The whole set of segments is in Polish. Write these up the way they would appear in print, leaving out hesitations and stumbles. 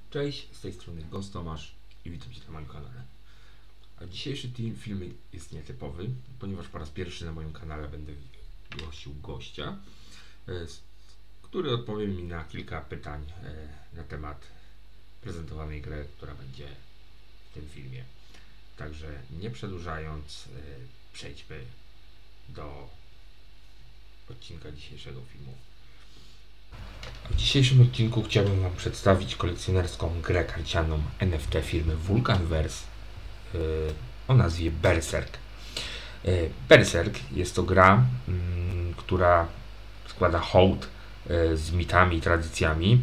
Cześć, z tej strony Ghost Tomasz i witam Cię na moim kanale. A dzisiejszy film jest nietypowy, ponieważ po raz pierwszy na moim kanale będę gościł gościa, który odpowie mi na kilka pytań na temat prezentowanej gry, która będzie w tym filmie. Także nie przedłużając, przejdźmy do odcinka dzisiejszego filmu. W dzisiejszym odcinku chciałbym Wam przedstawić kolekcjonerską grę karcianą NFT firmy Vulcanverse o nazwie Berserk. Berserk jest to gra, która składa hołd z mitami i tradycjami.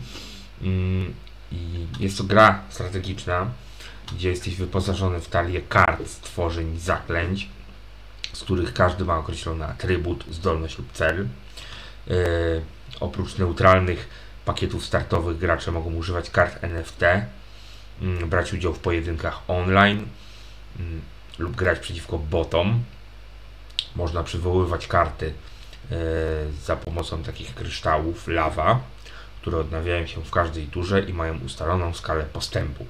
I jest to gra strategiczna, gdzie jesteś wyposażony w talię kart, stworzeń, zaklęć, z których każdy ma określony atrybut, zdolność lub cel. Oprócz neutralnych pakietów startowych gracze mogą używać kart NFT, brać udział w pojedynkach online lub grać przeciwko botom. Można przywoływać karty za pomocą takich kryształów lawa, które odnawiają się w każdej turze i mają ustaloną skalę postępu.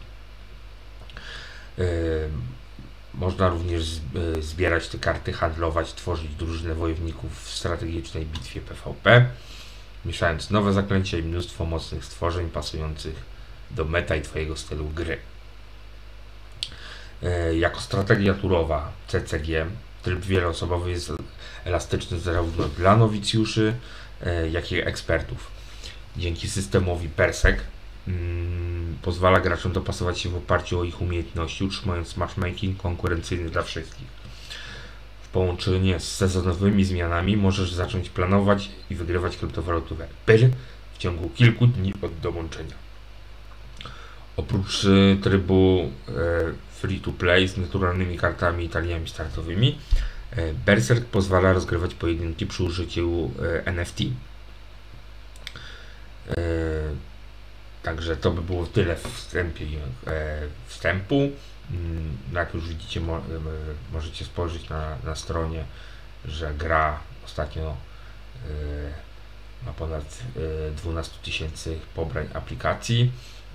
Można również zbierać te karty, handlować, tworzyć drużynę wojowników w strategicznej bitwie PvP, mieszając nowe zaklęcia i mnóstwo mocnych stworzeń pasujących do meta i Twojego stylu gry. Jako strategia turowa CCG tryb wieloosobowy jest elastyczny zarówno dla nowicjuszy, jak i ekspertów. Dzięki systemowi Berserk pozwala graczom dopasować się w oparciu o ich umiejętności, utrzymując matchmaking konkurencyjny dla wszystkich. W połączeniu z sezonowymi zmianami możesz zacząć planować i wygrywać kryptowalutowe pyr w ciągu kilku dni od dołączenia. Oprócz trybu free to play z naturalnymi kartami i taliami startowymi, Berserk pozwala rozgrywać pojedynki przy użyciu NFT. Także to by było tyle wstępu. Jak już widzicie, możecie spojrzeć na stronie, że gra ostatnio ma ponad 12 000 pobrań aplikacji.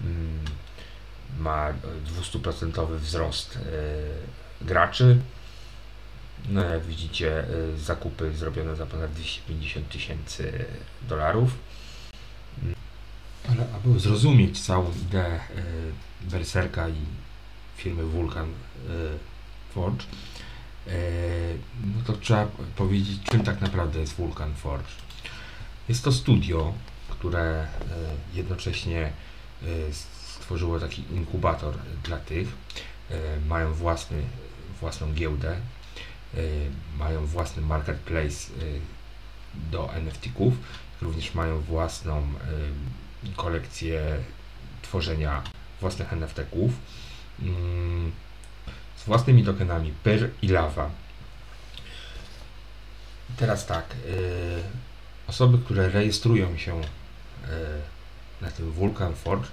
Ma 200% wzrost graczy. No jak widzicie, zakupy zrobione za ponad 250 000 dolarów. Ale aby zrozumieć całą ideę Berserka i firmy Vulcan Forge, no to trzeba powiedzieć, czym tak naprawdę jest Vulcan Forge. Jest to studio, które jednocześnie stworzyło taki inkubator dla tych, mają własną giełdę, mają własny marketplace do NFT-ków, również mają własną kolekcję tworzenia własnych NFT-ków z własnymi tokenami PER i LAVA. Teraz tak, osoby, które rejestrują się na tym Vulcan Forge,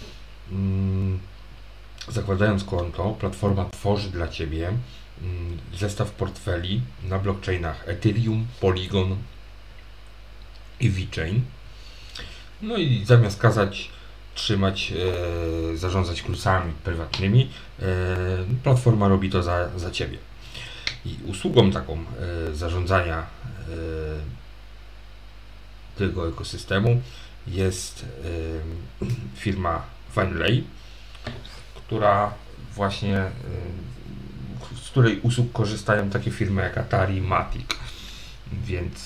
zakładając konto, platforma tworzy dla Ciebie zestaw portfeli na blockchainach Ethereum, Polygon i VeChain. No i zamiast kazać trzymać, zarządzać kluczami prywatnymi, platforma robi to za Ciebie. I usługą taką zarządzania tego ekosystemu jest firma Vanillay, która właśnie, z której usług korzystają takie firmy jak Atari, Matic, więc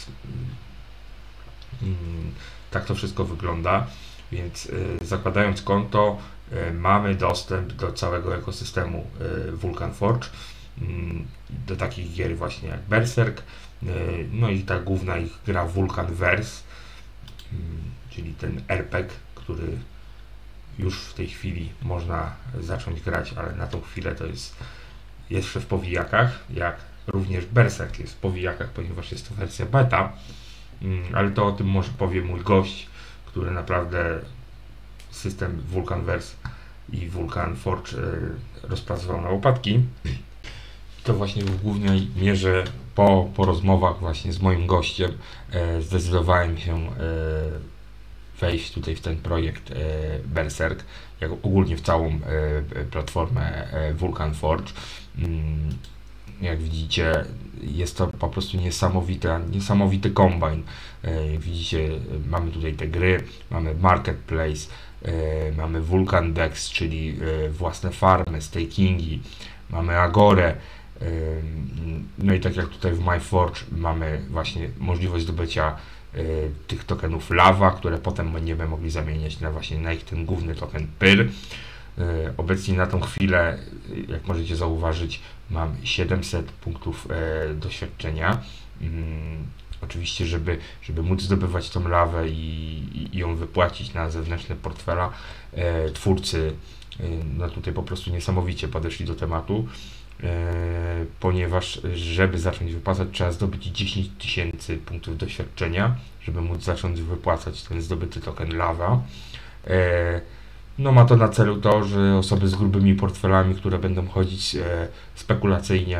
tak to wszystko wygląda. Więc zakładając konto, mamy dostęp do całego ekosystemu Vulcan Forge, do takich gier właśnie jak Berserk, no i ta główna ich gra Vulcanverse, czyli ten RPG, który już w tej chwili można zacząć grać, ale na tą chwilę to jest jeszcze w powijakach, jak również Berserk jest w powijakach, ponieważ jest to wersja beta, ale to o tym może powie mój gość, który naprawdę system Vulcanverse i Vulcan Forge rozpracował na łopatki. I to właśnie w głównej mierze po rozmowach właśnie z moim gościem zdecydowałem się wejść tutaj w ten projekt Berserk, jak ogólnie w całą platformę Vulkan Forge. Jak widzicie, jest to po prostu niesamowity kombajn. Jak widzicie, mamy tutaj te gry, mamy Marketplace, mamy Vulkan Dex, czyli własne farmy, stakingi, mamy Agorę. No i tak jak tutaj w MyForge mamy właśnie możliwość zdobycia tych tokenów Lava, które potem będziemy mogli zamieniać na ich ten główny token PYR. Obecnie na tą chwilę, jak możecie zauważyć, mam 700 punktów doświadczenia. Oczywiście, żeby móc zdobywać tą lawę i ją wypłacić na zewnętrzne portfela, twórcy no tutaj po prostu niesamowicie podeszli do tematu, ponieważ żeby zacząć wypłacać, trzeba zdobyć 10 000 punktów doświadczenia, żeby móc zacząć wypłacać ten zdobyty token lava. No ma to na celu to, że osoby z grubymi portfelami, które będą chodzić spekulacyjnie,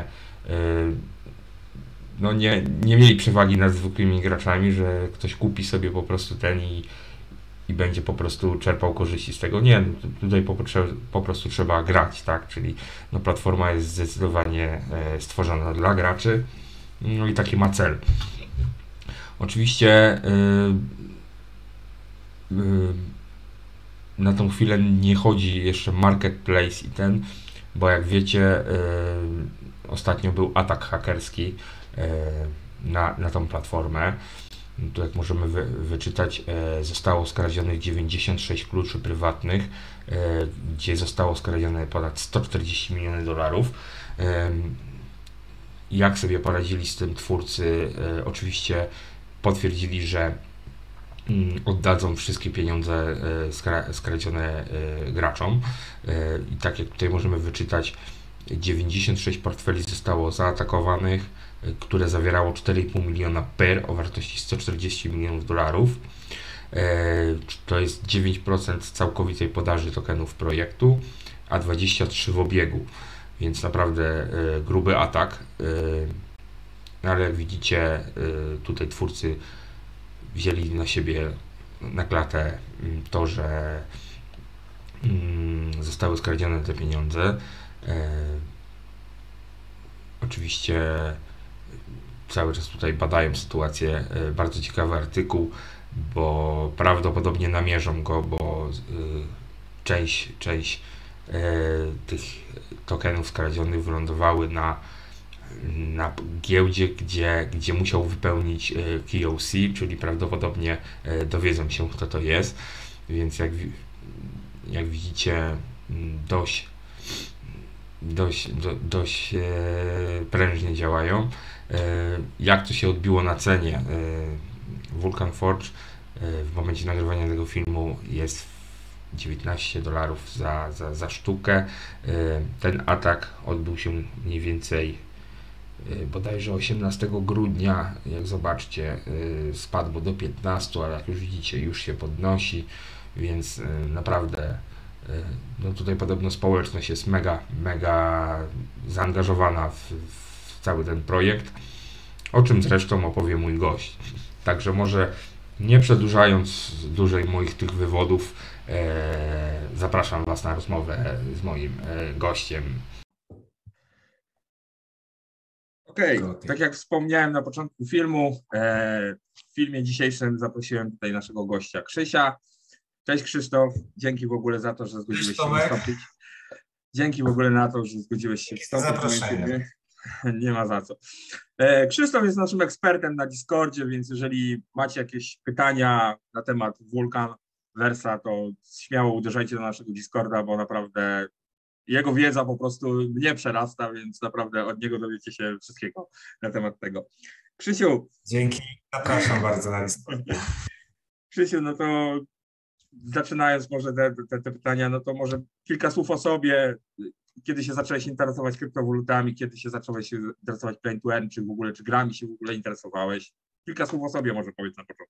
no nie mieli przewagi nad zwykłymi graczami, że ktoś kupi sobie po prostu ten i będzie po prostu czerpał korzyści z tego. Nie, tutaj po prostu trzeba grać, tak? Czyli no, platforma jest zdecydowanie stworzona dla graczy, no i taki ma cel. Oczywiście na tą chwilę nie chodzi jeszcze Marketplace i ten, bo jak wiecie, ostatnio był atak hakerski na tą platformę. Tu jak możemy wyczytać, zostało skradzionych 96 kluczy prywatnych, gdzie zostało skradzione ponad 140 milionów dolarów. Jak sobie poradzili z tym twórcy? Oczywiście potwierdzili, że oddadzą wszystkie pieniądze skradzione graczom. I tak jak tutaj możemy wyczytać, 96 portfeli zostało zaatakowanych, które zawierało 4,5 miliona PYR o wartości 140 milionów dolarów. To jest 9% całkowitej podaży tokenów projektu, a 23% w obiegu, więc naprawdę gruby atak. Ale jak widzicie, tutaj twórcy wzięli na siebie na klatę to, że zostały skradzione te pieniądze. Oczywiście cały czas tutaj badają sytuację. Bardzo ciekawy artykuł, bo prawdopodobnie namierzą go, bo część tych tokenów skradzionych wylądowały na giełdzie, gdzie musiał wypełnić KYC, czyli prawdopodobnie dowiedzą się, kto to jest, więc jak widzicie, dość prężnie działają. Jak to się odbiło na cenie? Vulkan Forge w momencie nagrywania tego filmu jest $19 za sztukę. Ten atak odbył się mniej więcej bodajże 18 grudnia, jak zobaczcie, spadło do 15, ale jak już widzicie, już się podnosi, więc naprawdę no tutaj podobno społeczność jest mega zaangażowana w cały ten projekt, o czym zresztą opowie mój gość. Także może nie przedłużając dłużej moich tych wywodów, zapraszam Was na rozmowę z moim gościem. Okej, tak jak wspomniałem na początku filmu, w filmie dzisiejszym zaprosiłem tutaj naszego gościa Krzysia. Cześć Krzysztof, dzięki w ogóle za to, że zgodziłeś się wystąpić. Dzięki w ogóle na to, że zgodziłeś się wystąpić w moim filmie. Nie ma za co. Krzysztof jest naszym ekspertem na Discordzie, więc jeżeli macie jakieś pytania na temat Vulkan Versa, to śmiało uderzajcie do naszego Discorda, bo naprawdę jego wiedza po prostu mnie przerasta, więc naprawdę od niego dowiecie się wszystkiego na temat tego. Krzysiu. Dzięki, zapraszam bardzo na Discord. Krzysiu, no to zaczynając może te pytania, no to może kilka słów o sobie. Kiedy się zacząłeś interesować kryptowalutami, kiedy się zacząłeś interesować play to earn, czy grami się w ogóle interesowałeś? Kilka słów o sobie może powiedz na początku.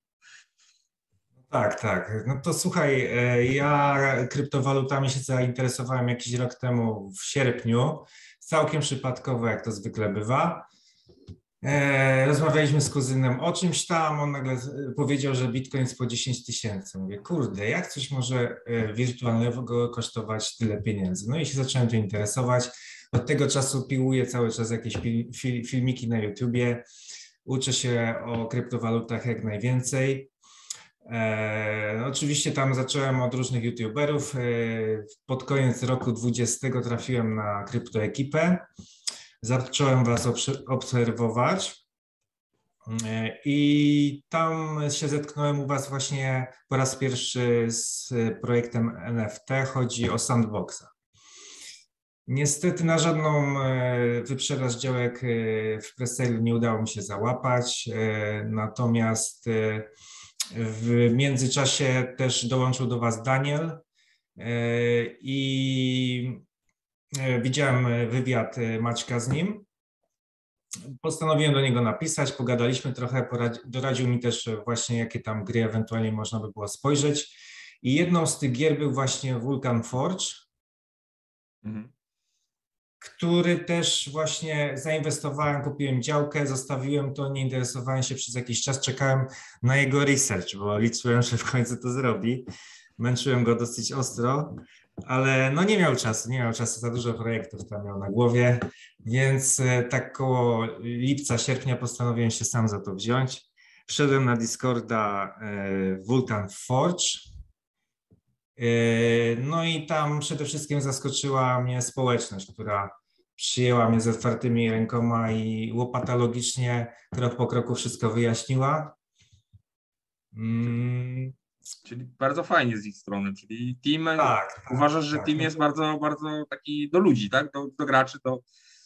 Tak. No to słuchaj, ja kryptowalutami się zainteresowałem jakiś rok temu w sierpniu, całkiem przypadkowo, jak to zwykle bywa. Rozmawialiśmy z kuzynem o czymś tam, on nagle powiedział, że Bitcoin jest po 10 000. Mówię, kurde, jak coś może wirtualnego kosztować tyle pieniędzy? No i się zacząłem tym interesować. Od tego czasu piłuję cały czas jakieś filmiki na YouTubie, uczę się o kryptowalutach jak najwięcej. Oczywiście tam zacząłem od różnych YouTuberów. Pod koniec roku 2020 trafiłem na kryptoekipę. Zacząłem Was obserwować i tam się zetknąłem u Was właśnie po raz pierwszy z projektem NFT. Chodzi o Sandboxa. Niestety na żadną wyprzedaż działek w presale nie udało mi się załapać, natomiast w międzyczasie też dołączył do Was Daniel i widziałem wywiad Maćka z nim. Postanowiłem do niego napisać, pogadaliśmy trochę, doradził mi też właśnie, jakie tam gry ewentualnie można by było spojrzeć. I jedną z tych gier był właśnie Vulcan Forge, który też właśnie zainwestowałem, kupiłem działkę, zostawiłem to, nie interesowałem się przez jakiś czas, czekałem na jego research, bo liczyłem, że w końcu to zrobi. Męczyłem go dosyć ostro, ale no nie miał czasu, za dużo projektów tam miał na głowie, więc tak koło lipca, sierpnia postanowiłem się sam za to wziąć. Wszedłem na Discorda Vulcan Forge, no i tam przede wszystkim zaskoczyła mnie społeczność, która przyjęła mnie z otwartymi rękoma i łopatologicznie, krok po kroku wszystko wyjaśniła. Czyli bardzo fajnie z ich strony, czyli team, Tak, uważasz, że tak. team jest bardzo, bardzo taki do ludzi, tak? Do graczy, do...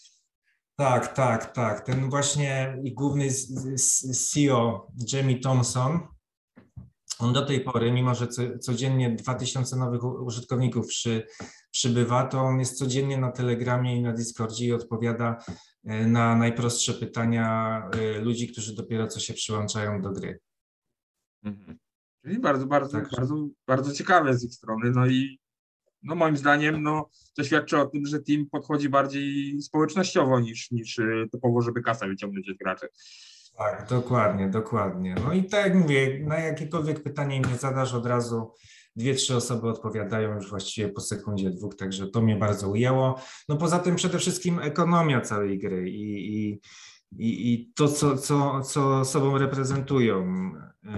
Tak. Ten właśnie główny CEO, Jamie Thompson, on do tej pory, mimo że codziennie 2000 nowych użytkowników przybywa, to on jest codziennie na Telegramie i na Discordzie i odpowiada na najprostsze pytania ludzi, którzy dopiero co się przyłączają do gry. Czyli bardzo ciekawe z ich strony. No i no moim zdaniem to świadczy o tym, że team podchodzi bardziej społecznościowo niż typowo, żeby kasę wyciągnąć od graczy. Tak, dokładnie. No i tak jak mówię, na jakiekolwiek pytanie mnie zadasz, od razu 2-3 osoby odpowiadają już właściwie po sekundzie, dwóch, także to mnie bardzo ujęło. No poza tym przede wszystkim ekonomia całej gry i to, co sobą reprezentują.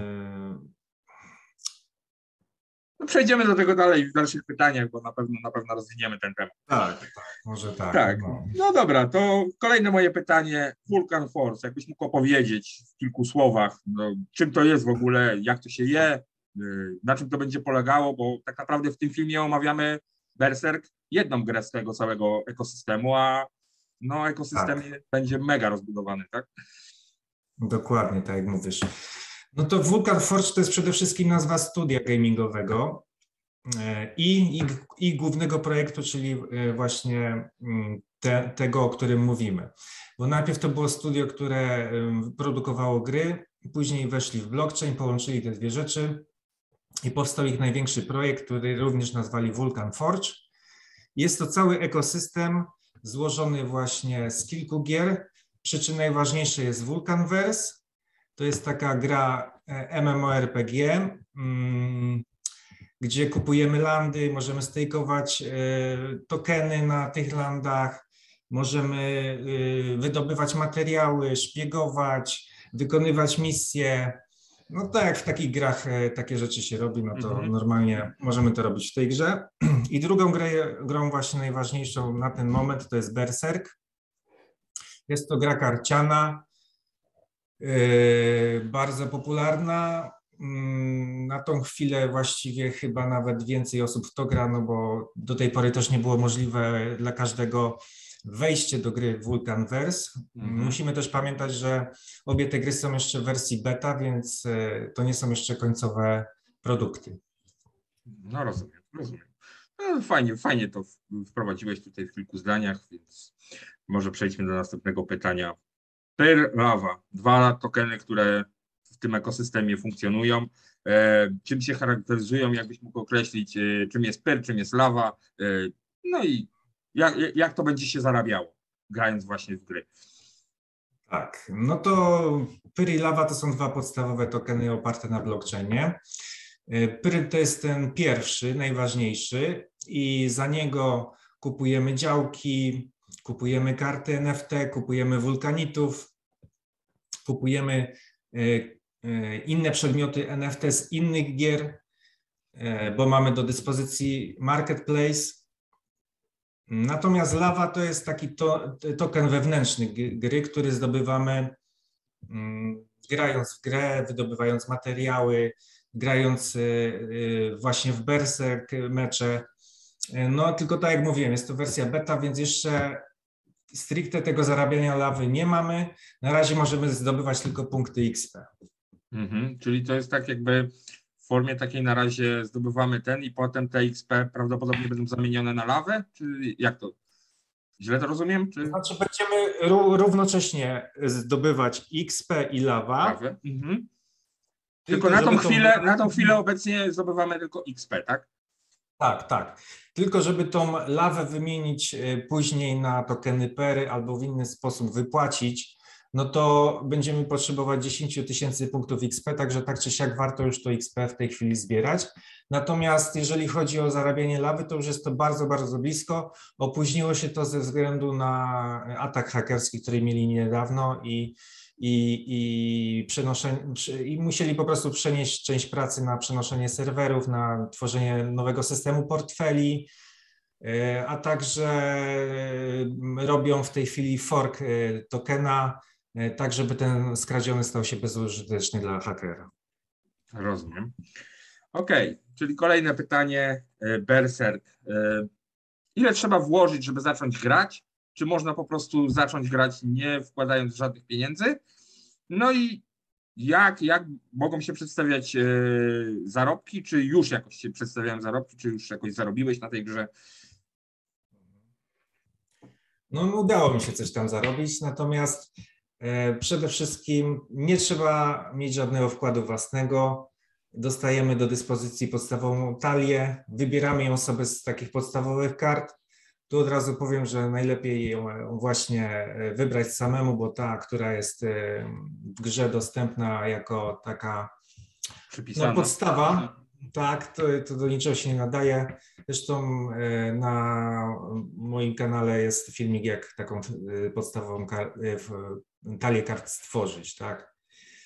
No przejdziemy do tego dalej w dalszych pytaniach, bo na pewno rozwiniemy ten temat. Tak, może tak. Tak. No dobra, to kolejne moje pytanie. Vulcan Force, jakbyś mógł opowiedzieć w kilku słowach, czym to jest w ogóle, jak to się je, na czym to będzie polegało, bo tak naprawdę w tym filmie omawiamy Berserk, jedną grę z tego całego ekosystemu, a ekosystem będzie mega rozbudowany, tak? Dokładnie, tak jak mówisz. No to Vulcan Forge to jest przede wszystkim nazwa studia gamingowego i głównego projektu, czyli właśnie tego, o którym mówimy. Bo najpierw to było studio, które produkowało gry, później weszli w blockchain, połączyli te dwie rzeczy i powstał ich największy projekt, który również nazwali Vulcan Forge. Jest to cały ekosystem złożony właśnie z kilku gier, przy czym najważniejsze jest Vulcanverse. To jest taka gra MMORPG, gdzie kupujemy landy, możemy stejkować tokeny na tych landach, możemy wydobywać materiały, szpiegować, wykonywać misje. No tak jak w takich grach takie rzeczy się robi, no to normalnie możemy to robić w tej grze. I drugą grą właśnie najważniejszą na ten moment to jest Berserk. Jest to gra karciana, bardzo popularna. Na tą chwilę właściwie chyba nawet więcej osób w to gra, no bo do tej pory też nie było możliwe dla każdego wejście do gry Vulcanverse. Musimy też pamiętać, że obie te gry są jeszcze w wersji beta, więc to nie są jeszcze końcowe produkty. No rozumiem. No, fajnie to wprowadziłeś tutaj w kilku zdaniach, więc może przejdźmy do następnego pytania. Pyr, lawa. 2 tokeny, które w tym ekosystemie funkcjonują. Czym się charakteryzują, jakbyś mógł określić, czym jest pyr, czym jest lawa, no i jak to będzie się zarabiało, grając właśnie w gry? Tak, no to Pyr i Lava to są dwa podstawowe tokeny oparte na blockchainie. Pyr to jest ten pierwszy, najważniejszy i za niego kupujemy działki, kupujemy karty NFT, kupujemy wulkanitów, kupujemy inne przedmioty NFT z innych gier, bo mamy do dyspozycji marketplace. Natomiast Lava to jest taki token wewnętrzny gry, który zdobywamy grając w grę, wydobywając materiały, grając właśnie w Berserk mecze. No tylko tak jak mówiłem, jest to wersja beta, więc jeszcze stricte tego zarabiania lawy nie mamy. Na razie możemy zdobywać tylko punkty XP. Czyli to jest tak jakby w formie takiej na razie zdobywamy ten i potem te XP prawdopodobnie będą zamienione na lawę? Czy jak to? Źle to rozumiem? Czy... Znaczy będziemy równocześnie zdobywać XP i lawa. Tylko na tą chwilę obecnie zdobywamy tylko XP, tak? Tak, tak. Tylko żeby tą lawę wymienić później na tokeny Pery albo w inny sposób wypłacić, no to będziemy potrzebować 10 000 punktów XP, także tak czy siak warto już to XP w tej chwili zbierać. Natomiast jeżeli chodzi o zarabianie lawy, to już jest to bardzo, bardzo blisko. Opóźniło się to ze względu na atak hakerski, który mieli niedawno i musieli po prostu przenieść część pracy na przenoszenie serwerów, na tworzenie nowego systemu portfeli, a także robią w tej chwili fork tokena, tak żeby ten skradziony stał się bezużyteczny dla hakera. Rozumiem. Okej, czyli kolejne pytanie, Berserk. Ile trzeba włożyć, żeby zacząć grać? Czy można po prostu zacząć grać nie wkładając żadnych pieniędzy? No i jak mogą się przedstawiać zarobki? Czy już jakoś się przedstawiają zarobki? Czy już jakoś zarobiłeś na tej grze? No udało mi się coś tam zarobić, natomiast przede wszystkim nie trzeba mieć żadnego wkładu własnego. Dostajemy do dyspozycji podstawową talię, wybieramy ją sobie z takich podstawowych kart. Tu od razu powiem, że najlepiej ją właśnie wybrać samemu, bo ta, która jest w grze dostępna jako taka podstawa, tak, to do niczego się nie nadaje. Zresztą na moim kanale jest filmik, jak taką podstawową talię kart stworzyć, tak.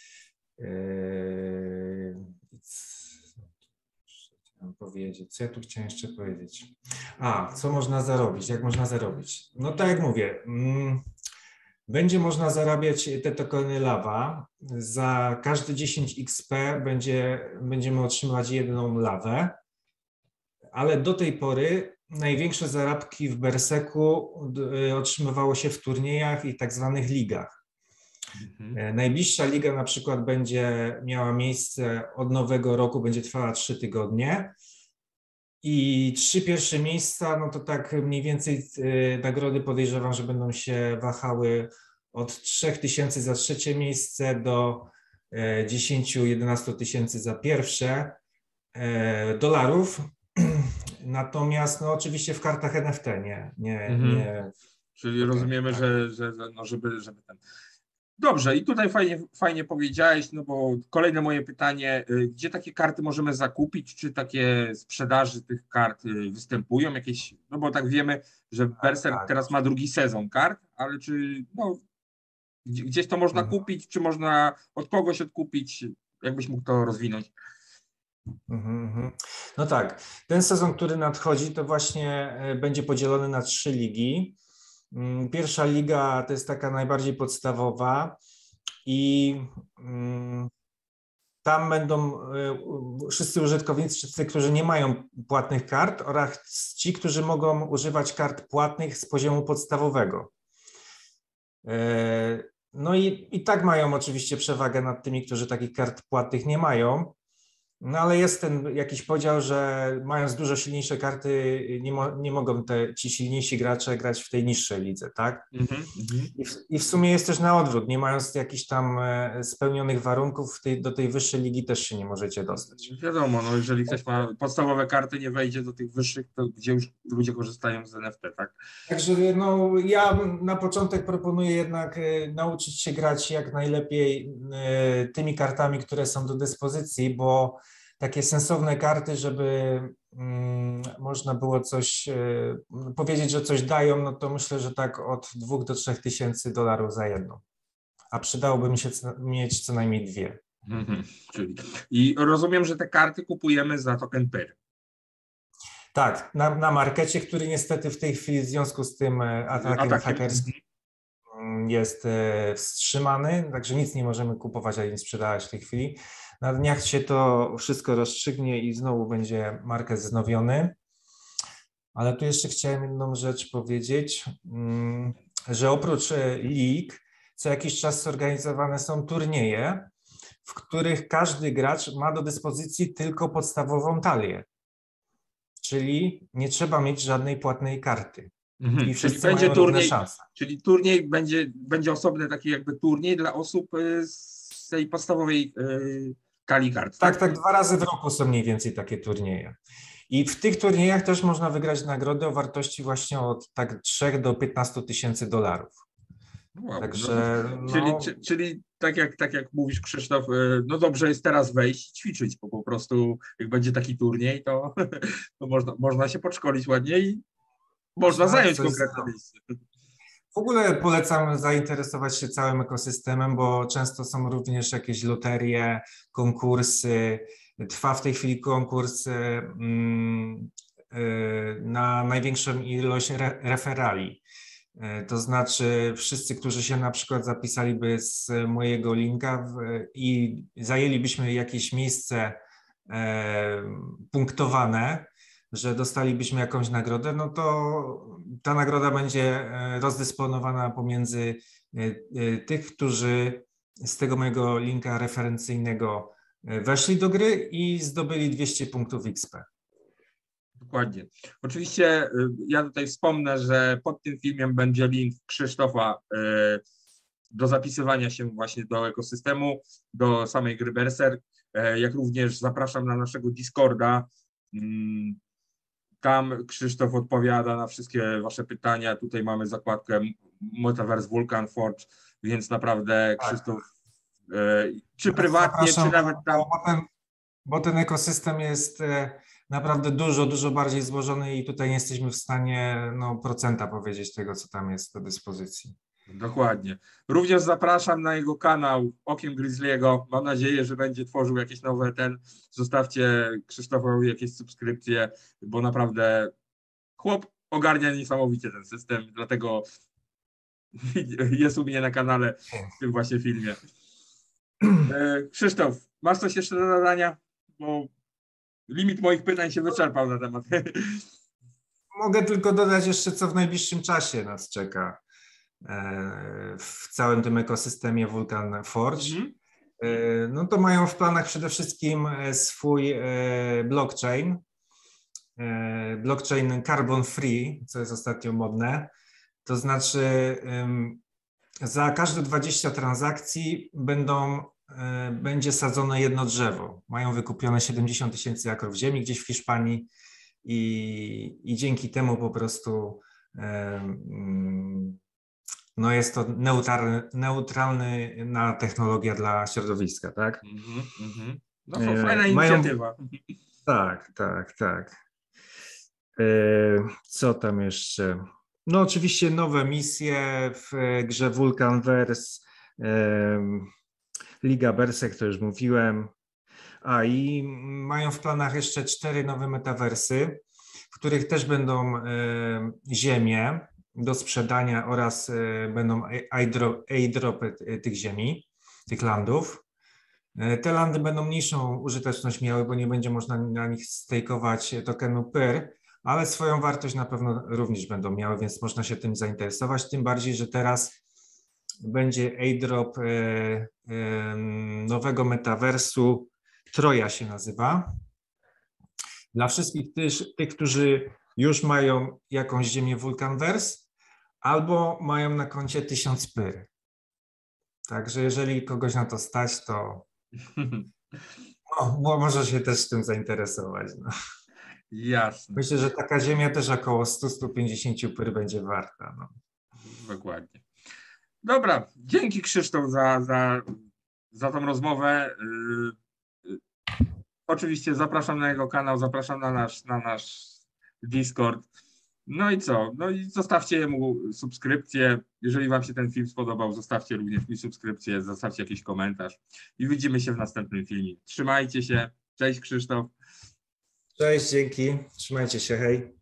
Co ja tu chciałem jeszcze powiedzieć? Co można zarobić? Jak można zarobić? No tak jak mówię, będzie można zarabiać te tokeny lawa. Za każde 10 XP będziemy otrzymywać jedną lawę, ale do tej pory największe zarobki w Berserku otrzymywało się w turniejach i tak zwanych ligach. Najbliższa liga na przykład będzie miała miejsce od nowego roku, będzie trwała 3 tygodnie i 3 pierwsze miejsca, no to tak mniej więcej nagrody podejrzewam, że będą się wahały od 3000 za trzecie miejsce do 10-11 tysięcy za pierwsze dolarów. Natomiast no oczywiście w kartach NFT nie. Czyli rozumiemy, tak. żeby ten... Dobrze, i tutaj fajnie powiedziałeś, no bo kolejne moje pytanie, gdzie takie karty możemy zakupić, czy takie sprzedaży tych kart występują jakieś, no bo tak wiemy, że Berserk teraz ma drugi sezon kart, ale czy gdzieś to można kupić, czy można od kogoś odkupić, jakbyś mógł to rozwinąć? No tak, ten sezon, który nadchodzi, to właśnie będzie podzielony na 3 ligi. Pierwsza liga to jest taka najbardziej podstawowa i tam będą wszyscy użytkownicy, którzy nie mają płatnych kart oraz ci, którzy mogą używać kart płatnych z poziomu podstawowego. No i tak mają oczywiście przewagę nad tymi, którzy takich kart płatnych nie mają. No ale jest ten jakiś podział, że mając dużo silniejsze karty, nie mogą ci silniejsi gracze grać w tej niższej lidze, tak? I w sumie jest też na odwrót, nie mając jakichś tam spełnionych warunków, do tej wyższej ligi też się nie możecie dostać. Wiadomo, no jeżeli ktoś ma podstawowe karty, nie wejdzie do tych wyższych, to gdzie już ludzie korzystają z NFT, tak? Także no, ja na początek proponuję jednak nauczyć się grać jak najlepiej tymi kartami, które są do dyspozycji, bo takie sensowne karty, żeby można było coś powiedzieć, że coś dają, no to myślę, że tak od 2 do 3 tysięcy dolarów za jedną. A przydałoby mi się mieć co najmniej 2. Czyli i rozumiem, że te karty kupujemy za token PER. Tak, na markecie, który niestety w tej chwili w związku z tym atakiem hakerskim jest wstrzymany, także nic nie możemy kupować ani sprzedawać w tej chwili. Na dniach się to wszystko rozstrzygnie i znowu będzie market wznowiony. Ale tu jeszcze chciałem jedną rzecz powiedzieć, że oprócz lig co jakiś czas zorganizowane są turnieje, w których każdy gracz ma do dyspozycji tylko podstawową talię. Czyli nie trzeba mieć żadnej płatnej karty. I wszyscy czyli będzie mają równe szanse. Czyli turniej będzie osobny taki jakby turniej dla osób z tej podstawowej talii kart. Tak, 2 razy w roku są mniej więcej takie turnieje. I w tych turniejach też można wygrać nagrody o wartości właśnie od tak 3 do 15 tysięcy dolarów. Wow, Także, czyli tak jak mówisz, Krzysztof, no dobrze jest teraz wejść i ćwiczyć, bo po prostu jak będzie taki turniej, to można się podszkolić ładnie i można zająć konkretne miejsce. W ogóle polecam zainteresować się całym ekosystemem, bo często są również jakieś loterie, konkursy. Trwa w tej chwili konkurs na największą ilość referali. To znaczy wszyscy, którzy się na przykład zapisaliby z mojego linka i zajęlibyśmy jakieś miejsce punktowane, że dostalibyśmy jakąś nagrodę, no to ta nagroda będzie rozdysponowana pomiędzy tych, którzy z tego mojego linka referencyjnego weszli do gry i zdobyli 200 punktów XP. Dokładnie. Oczywiście ja tutaj wspomnę, że pod tym filmem będzie link Krzysztofa do zapisywania się właśnie do ekosystemu, do samej gry Berserk, jak również zapraszam na naszego Discorda. Tam Krzysztof odpowiada na wszystkie wasze pytania. Tutaj mamy zakładkę Metaverse Vulcan Forge, więc naprawdę Krzysztof, czy prywatnie, czy nawet tam... Bo ten ekosystem jest naprawdę dużo bardziej złożony i tutaj nie jesteśmy w stanie procenta powiedzieć tego, co tam jest do dyspozycji. Dokładnie. Również zapraszam na jego kanał Okiem Grizzly'ego. Mam nadzieję, że będzie tworzył jakieś nowe Zostawcie Krzysztofowi jakieś subskrypcje, bo naprawdę chłop ogarnia niesamowicie ten system, dlatego jest u mnie na kanale w tym właśnie filmie. Krzysztof, masz coś jeszcze do dodania? Bo limit moich pytań się wyczerpał na temat. Mogę tylko dodać jeszcze, co w najbliższym czasie nas czeka w całym tym ekosystemie Vulcan Forge. No to mają w planach przede wszystkim swój blockchain carbon free, co jest ostatnio modne. To znaczy za każde 20 transakcji będzie sadzone jedno drzewo. Mają wykupione 70 000 akrów ziemi gdzieś w Hiszpanii i dzięki temu po prostu jest to neutralna technologia dla środowiska, tak? No to fajna inicjatywa. Tak. Co tam jeszcze? No oczywiście nowe misje w grze Vulcanverse, Liga Berserk, to już mówiłem. I mają w planach jeszcze 4 nowe metaversy, w których też będą ziemie do sprzedania oraz będą airdropy tych ziemi, tych landów. Te landy będą mniejszą użyteczność miały, bo nie będzie można na nich stejkować tokenu PER, ale swoją wartość na pewno również będą miały, więc można się tym zainteresować, tym bardziej, że teraz będzie airdrop nowego metaversu Troja się nazywa. Dla wszystkich tych, którzy już mają jakąś ziemię Vulcanverse albo mają na koncie 1000 pyr. Także jeżeli kogoś na to stać, to może się też tym zainteresować. No. Jasne. Myślę, że taka ziemia też około 100-150 pyr będzie warta. No. Dokładnie. Dobra, dzięki Krzysztof za tą rozmowę. Oczywiście zapraszam na jego kanał, zapraszam na nasz Discord. No i co? No i zostawcie mu subskrypcję. Jeżeli wam się ten film spodobał, zostawcie również mi subskrypcję, zostawcie jakiś komentarz i widzimy się w następnym filmie. Trzymajcie się. Cześć Krzysztof. Cześć, dzięki. Trzymajcie się, hej.